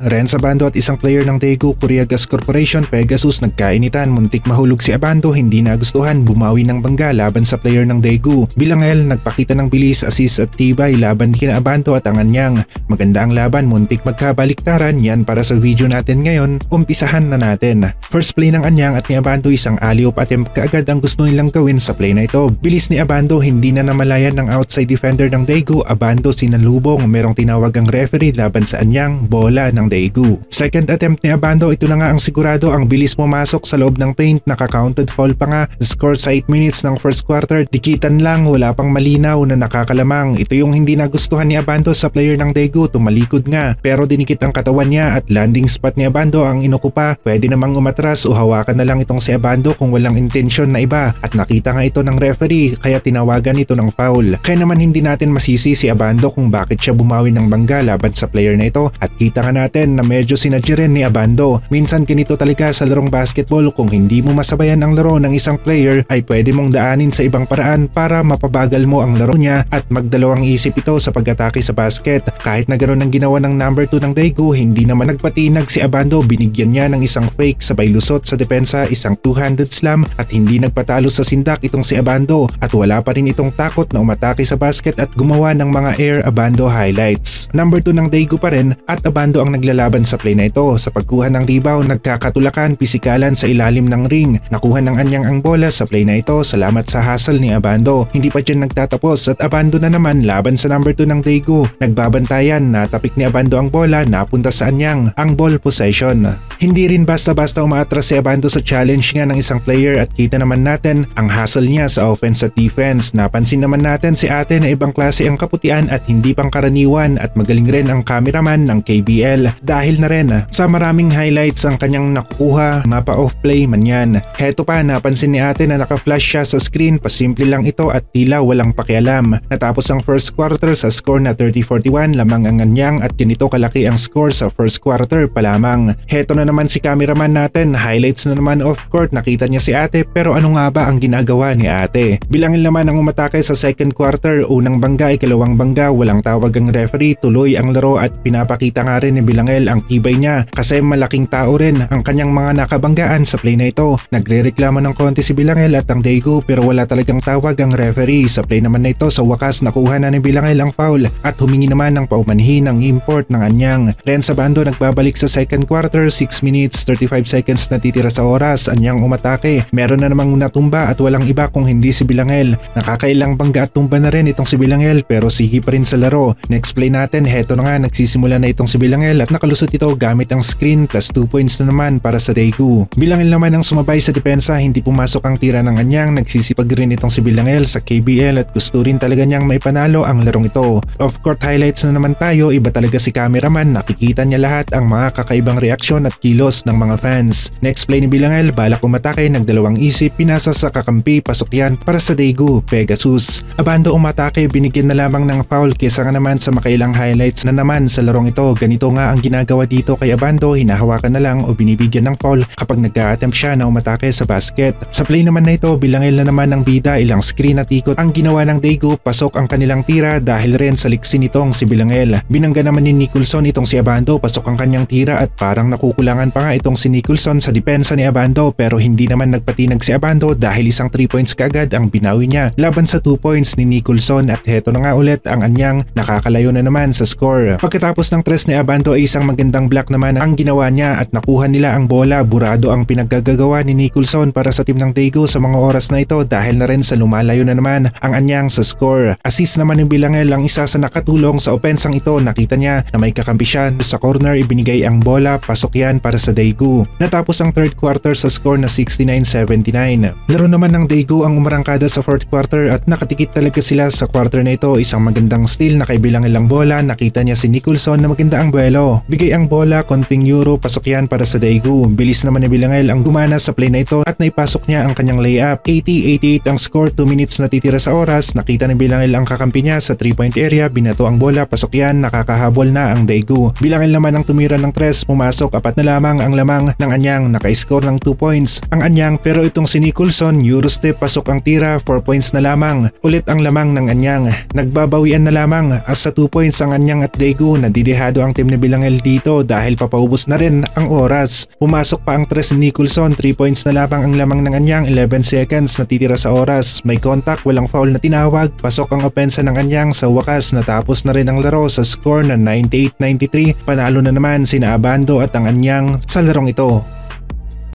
Renz Abando at isang player ng Daegu Korea Gas Corporation Pegasus nagkainitan, muntik mahulog si Abando, hindi nagustuhan, bumawi ng bangga laban sa player ng Daegu. Bilangel nagpakita ng bilis, assist at tibay laban kina Abando at ang Anyang. Maganda ang laban, muntik magkabaliktaran, yan para sa video natin ngayon. Umpisahan na natin. First play ng Anyang at ni Abando, isang alley-oop attempt kaagad ang gusto nilang gawin sa play na ito. Bilis ni Abando, hindi na namalayan ng outside defender ng Daegu. Abando sinalubong, merong tinawag ang referee laban sa Anyang, bola ng Daegu. Second attempt ni Abando, ito na nga ang sigurado, ang bilis pumasok sa loob ng paint, naka-counted foul pa nga. Score sa 8 minutes ng first quarter, dikitan lang, wala pang malinaw na nakakalamang. Ito yung hindi nagustuhan ni Abando sa player ng Daegu, tumalikod nga pero dinikit ang katawan niya at landing spot ni Abando ang inukupa. Pwede namang umatras o hawakan na lang itong si Abando kung walang intensyon na iba, at nakita nga ito ng referee kaya tinawagan ito ng foul. Kaya naman hindi natin masisi si Abando kung bakit siya bumawi ng bangga laban sa player na ito, at kita nga natin na medyo sinadya rin ni Abando. Minsan kinito talaga sa larong basketball, kung hindi mo masabayan ang laro ng isang player ay pwede mong daanin sa ibang paraan para mapabagal mo ang laro niya at magdalawang isip ito sa pag-atake sa basket. Kahit na ganoon ang ginawa ng number 2 ng Daegu, hindi naman nagpatinag si Abando, binigyan niya ng isang fake sabay lusot sa depensa, isang two-handed slam at hindi nagpatalo sa sindak itong si Abando, at wala pa rin itong takot na umatake sa basket at gumawa ng mga air Abando highlights. Number 2 ng Daegu pa rin at Abando ang naglalaban sa play na ito. Sa pagkuha ng rebound, nagkakatulakan, pisikalan sa ilalim ng ring. Nakuha ng Anyang ang bola sa play na ito salamat sa hustle ni Abando. Hindi pa dyan nagtatapos at Abando na naman laban sa number 2 ng Daegu. Nagbabantayan, natapik ni Abando ang bola, napunta sa Anyang ang ball possession. Hindi rin basta-basta umaatras si Abando sa challenge nga ng isang player, at kita naman natin ang hustle niya sa offense at defense. Napansin naman natin si ate na ibang klase ang kaputian at hindi pangkaraniwan, at magaling rin ang cameraman ng KBL dahil na rin sa maraming highlights ang kanyang nakukuha, mapa off play man yan. Heto pa, napansin ni ate na naka-flash siya sa screen, pasimple lang ito at tila walang pakialam. Natapos ang first quarter sa score na 30-41, lamang ang Anyang at ganito kalaki ang score sa first quarter pa lamang. Heto na naman si cameraman natin, highlights na naman off court, nakita niya si ate, pero ano nga ba ang ginagawa ni ate? Bilangin naman ang umatake sa second quarter, unang bangga, ikalawang bangga, walang tawag ang referee, tuloy ang laro at pinapakita nga rin ni Bilangel ang tibay niya kasi malaking tao rin ang kanyang mga nakabanggaan sa play na ito. Nagrereklamo ng konti si Bilangel at ang Daegu pero wala talagang tawag ang referee. Sa play naman na ito, sa wakas nakuha na ni Bilangel ang foul at humingi naman ng paumanhin ng import ng Anyang. Renz Abando nagbabalik sa second quarter, 6 minutes 35 seconds na titira sa oras. Anyang umatake, meron na namang natumba at walang iba kung hindi si Bilangel. Nakakailang bangga at tumba na rin itong si Bilangel pero sige pa rin sa laro. Next play natin, heto na nga, nagsisimula na itong si Bilangel at nakalusot ito gamit ang screen plus 2 points na naman para sa Daegu. Bilangel naman ang sumabay sa depensa, hindi pumasok ang tira ng Anyang. Nagsisipag rin itong si Bilangel sa KBL at gusto rin talaga niyang may panalo ang larong ito. Off court highlights na naman tayo, iba talaga si cameraman, nakikita niya lahat ang mga kakaibang reaksyon at kilos ng mga fans. Next play ni Bilangel, balak umatake, nagdalawang isip, pinasa sa kakampi, pasok yan para sa Daegu Pegasus. Abando umatake, binigyan na lamang ng foul kesa nga naman sa makailang highlights na naman sa larong ito. Ganito nga ang ginagawa dito kay Abando, hinahawakan na lang o binibigyan ng foul kapag nag-a-attempt siya na umatake sa basket. Sa play naman na ito, Bilangel na naman ng bida, ilang screen at ikot ang ginawa ng Daegu, pasok ang kanilang tira dahil rin sa liksi nitong si Bilangel. Binangga naman ni Nicholson itong si Abando, pasok ang kanyang tira at parang nakukulangan pa nga itong si Nicholson sa depensa ni Abando pero hindi naman nagpatinag si Abando dahil isang 3 points kaagad ang binawi niya laban sa 2 points ni Nicholson, at heto na nga ulit ang Anyang, nakakalayo na naman sa score. Pagkatapos ng tres ni Abando ay isang magandang block naman ang ginawa niya at nakuha nila ang bola. Burado ang pinaggagawa ni Nicholson para sa team ng Daegu sa mga oras na ito dahil na rin sa lumalayo na naman ang Anyang sa score. Assist naman ni Bilangel ang isa sa nakatulong sa opensang ito, nakita niya na may kakampi siya sa corner, ibinigay ang bola, pasok yan para sa Daegu. Natapos ang third quarter sa score na 69-79. Laro naman ng Daegu ang umarangkada sa fourth quarter at nakatikit talaga sila sa quarter na ito. Isang magandang steal na kay Bilangel ang bola, nakita niya si Nicholson na maganda ang buwelo. Bigay ang bola, konting euro, pasok yan para sa Daegu. Bilis naman ni Bilangel ang gumana sa play na ito at naipasok niya ang kanyang layup. 80-88 ang score, 2 minutes na titira sa oras. Nakita ni Bilangel ang kakampi niya sa 3-point area, binato ang bola, pasok yan, nakakahabol na ang Daegu. Bilangel naman ang tumira ng tres, pumasok, apat na lamang ang lamang ng Anyang, naka-score ng 2 points ang Anyang, pero itong si Nicholson, Eurostep, pasok ang tira, 4 points na lamang ulit ang lamang ng Anyang. Nagbabawian na lamang as sa 2 points ang Anyang at Daegu. Nadidehado ang team ni Bilangel dito dahil papaubos na rin ang oras. Pumasok pa ang 3 ni Nicholson, 3 points na lamang ang lamang ng Anyang, 11 seconds natitira sa oras. May contact, walang foul na tinawag, pasok ang opensa ng Anyang. Sa wakas natapos na rin ang laro sa score na 98-93. Panalo na naman sina Abando at ang Anyang sa larong ito.